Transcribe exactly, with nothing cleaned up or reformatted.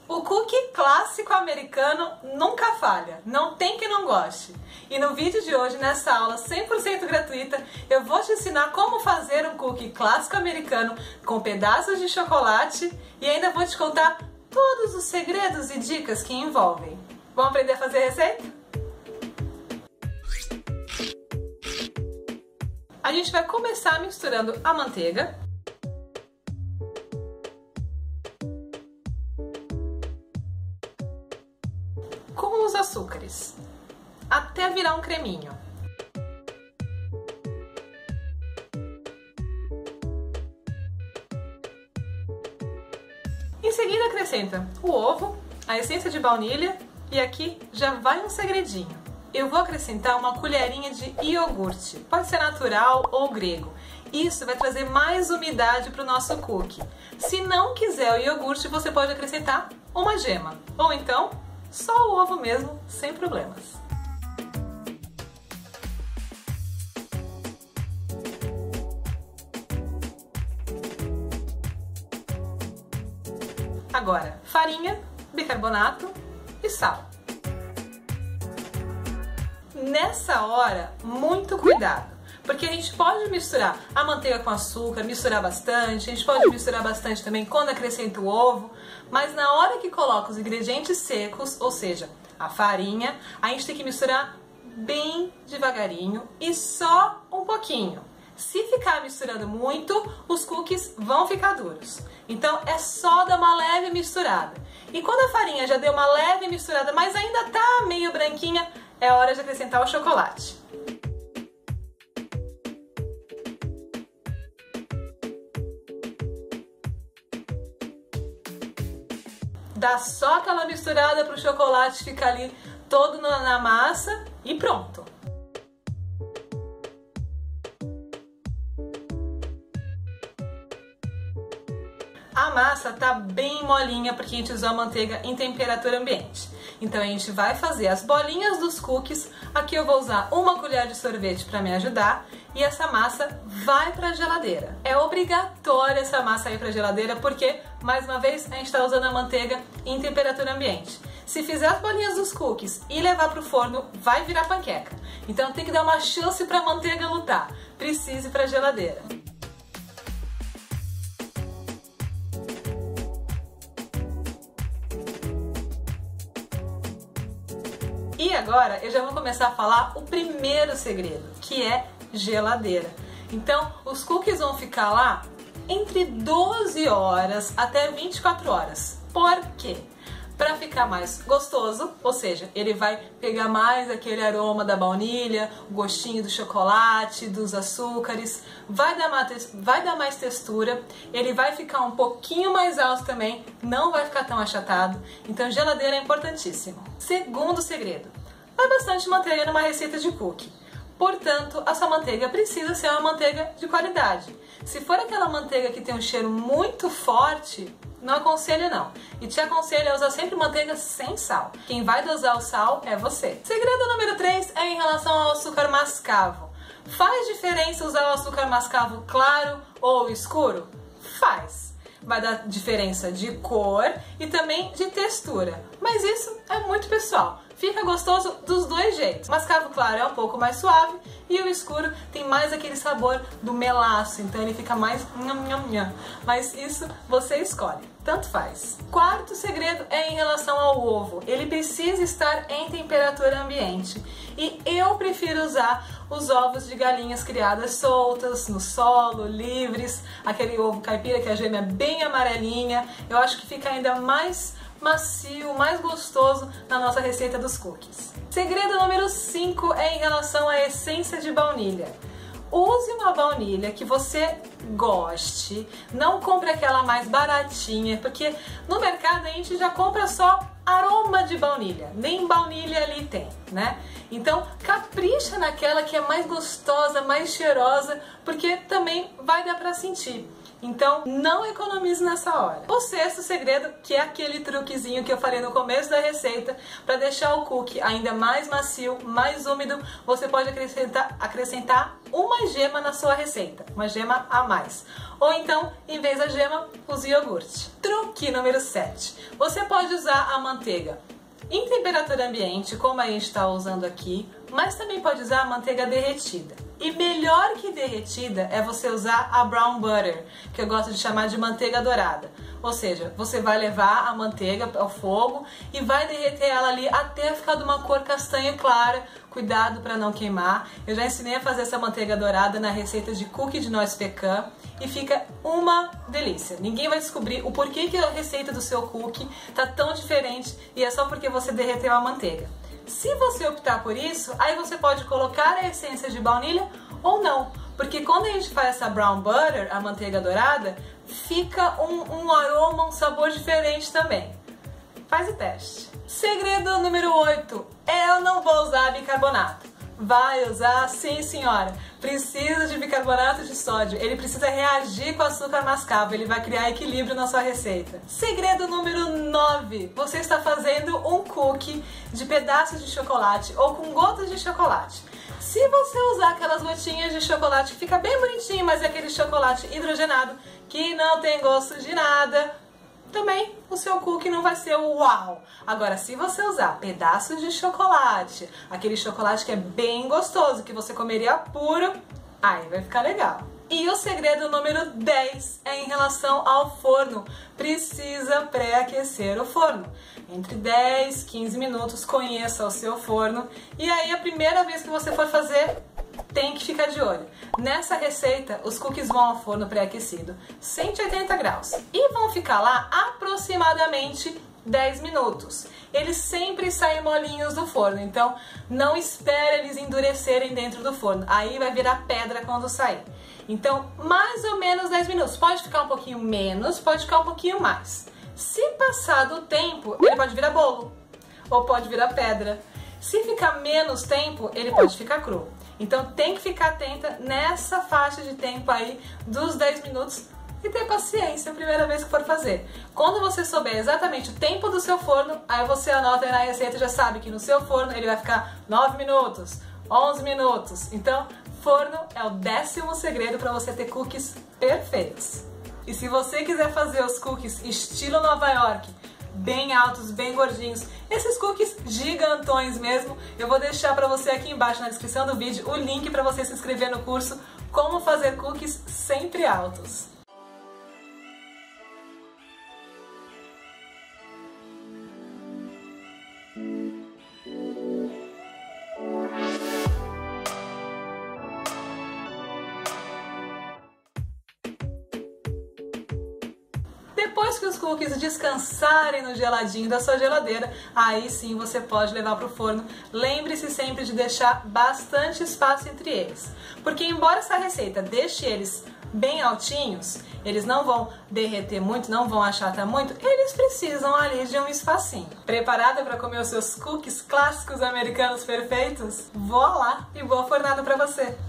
O cookie clássico americano nunca falha, não tem quem não goste. E no vídeo de hoje, nessa aula cem por cento gratuita, eu vou te ensinar como fazer um cookie clássico americano com pedaços de chocolate e ainda vou te contar todos os segredos e dicas que envolvem. Vamos aprender a fazer a receita? A gente vai começar misturando a manteiga com os açúcares, até virar um creminho. Em seguida acrescenta o ovo, a essência de baunilha e aqui já vai um segredinho. Eu vou acrescentar uma colherinha de iogurte, pode ser natural ou grego. Isso vai trazer mais umidade para o nosso cookie. Se não quiser o iogurte, você pode acrescentar uma gema, ou então só o ovo mesmo, sem problemas. Agora, farinha, bicarbonato e sal. Nessa hora, muito cuidado, porque a gente pode misturar a manteiga com açúcar, misturar bastante, a gente pode misturar bastante também quando acrescenta o ovo, mas na hora que coloca os ingredientes secos, ou seja, a farinha, a gente tem que misturar bem devagarinho e só um pouquinho. Se ficar misturando muito, os cookies vão ficar duros. Então é só dar uma leve misturada. E quando a farinha já deu uma leve misturada, mas ainda tá meio branquinha, é hora de acrescentar o chocolate. Dá só aquela misturada para o chocolate ficar ali todo na massa e pronto. A massa tá bem molinha porque a gente usou a manteiga em temperatura ambiente. Então a gente vai fazer as bolinhas dos cookies. Aqui eu vou usar uma colher de sorvete para me ajudar. E essa massa vai para a geladeira. É obrigatório essa massa ir para a geladeira porque, mais uma vez, a gente está usando a manteiga em temperatura ambiente. Se fizer as bolinhas dos cookies e levar para o forno, vai virar panqueca. Então tem que dar uma chance para a manteiga lutar. Precisa ir para a geladeira. E agora eu já vou começar a falar o primeiro segredo, que é geladeira. Então os cookies vão ficar lá entre doze horas até vinte e quatro horas. Por quê? Para ficar mais gostoso, ou seja, ele vai pegar mais aquele aroma da baunilha, o gostinho do chocolate, dos açúcares, vai dar, mais, vai dar mais textura, ele vai ficar um pouquinho mais alto também, não vai ficar tão achatado, então geladeira é importantíssimo. Segundo segredo, vai bastante manteiga numa receita de cookie, portanto a sua manteiga precisa ser uma manteiga de qualidade. Se for aquela manteiga que tem um cheiro muito forte, não aconselho não. E te aconselho a usar sempre manteiga sem sal. Quem vai dosar o sal é você. Segredo número três é em relação ao açúcar mascavo. Faz diferença usar o açúcar mascavo claro ou escuro? Faz. Vai dar diferença de cor e também de textura. Mas isso é muito pessoal. Fica gostoso dos dois jeitos. Mascavo claro é um pouco mais suave e o escuro tem mais aquele sabor do melaço, então ele fica mais nham, nham, nham. Mas isso você escolhe, tanto faz. Quarto segredo é em relação ao ovo. Ele precisa estar em temperatura ambiente. E eu prefiro usar os ovos de galinhas criadas soltas, no solo, livres, aquele ovo caipira que a gema é bem amarelinha. Eu acho que fica ainda mais macio, mais gostoso na nossa receita dos cookies. Segredo número cinco é em relação à essência de baunilha. Use uma baunilha que você goste, não compre aquela mais baratinha, porque no mercado a gente já compra só aroma de baunilha, nem baunilha ali tem, né? Então capricha naquela que é mais gostosa, mais cheirosa, porque também vai dar pra sentir. Então não economize nessa hora. O sexto segredo, que é aquele truquezinho que eu falei no começo da receita, para deixar o cookie ainda mais macio, mais úmido, você pode acrescentar, acrescentar uma gema na sua receita, uma gema a mais. Ou então, em vez da gema, use iogurte. Truque número sete. Você pode usar a manteiga em temperatura ambiente, como a gente está usando aqui, mas também pode usar a manteiga derretida. E melhor que derretida é você usar a brown butter, que eu gosto de chamar de manteiga dourada. Ou seja, você vai levar a manteiga ao fogo e vai derreter ela ali até ficar de uma cor castanha clara. Cuidado para não queimar. Eu já ensinei a fazer essa manteiga dourada na receita de cookie de noz pecan e fica uma delícia. Ninguém vai descobrir o porquê que a receita do seu cookie tá tão diferente e é só porque você derreteu a manteiga. Se você optar por isso, aí você pode colocar a essência de baunilha ou não, porque quando a gente faz essa brown butter, a manteiga dourada, fica um, um aroma, um sabor diferente também. Faz o teste. Segredo número oito. Eu não vou usar bicarbonato. Vai usar, sim senhora. Precisa de bicarbonato de sódio. Ele precisa reagir com o açúcar mascavo. Ele vai criar equilíbrio na sua receita. Segredo número nove. Você está fazendo um cookie de pedaços de chocolate ou com gotas de chocolate. Se você usar aquelas gotinhas de chocolate que fica bem bonitinho, mas é aquele chocolate hidrogenado que não tem gosto de nada, também o seu cookie não vai ser o uau. Agora, se você usar pedaços de chocolate, aquele chocolate que é bem gostoso, que você comeria puro, aí vai ficar legal. E o segredo número dez é em relação ao forno. Precisa pré-aquecer o forno. Entre dez e quinze minutos, conheça o seu forno. E aí, a primeira vez que você for fazer, tem que ficar de olho. Nessa receita, os cookies vão ao forno pré-aquecido, cento e oitenta graus, e vão ficar lá aproximadamente dez minutos. Eles sempre saem molinhos do forno, então não espere eles endurecerem dentro do forno. Aí vai virar pedra quando sair. Então, mais ou menos dez minutos. Pode ficar um pouquinho menos, pode ficar um pouquinho mais. Se passar do tempo, ele pode virar bolo, ou pode virar pedra. Se ficar menos tempo, ele pode ficar cru. Então tem que ficar atenta nessa faixa de tempo aí dos dez minutos e ter paciência a primeira vez que for fazer. Quando você souber exatamente o tempo do seu forno, aí você anota aí na receita e já sabe que no seu forno ele vai ficar nove minutos, onze minutos. Então, forno é o décimo segredo para você ter cookies perfeitos. E se você quiser fazer os cookies estilo Nova York, bem altos, bem gordinhos, esses cookies gigantões mesmo, eu vou deixar para você aqui embaixo na descrição do vídeo o link para você se inscrever no curso Como Fazer Cookies Sempre Altos. Depois que os cookies descansarem no geladinho da sua geladeira, aí sim você pode levar para o forno. Lembre-se sempre de deixar bastante espaço entre eles, porque embora essa receita deixe eles bem altinhos, eles não vão derreter muito, não vão achatar muito, eles precisam ali de um espacinho. Preparada para comer os seus cookies clássicos americanos perfeitos? Vou lá e boa fornada para você!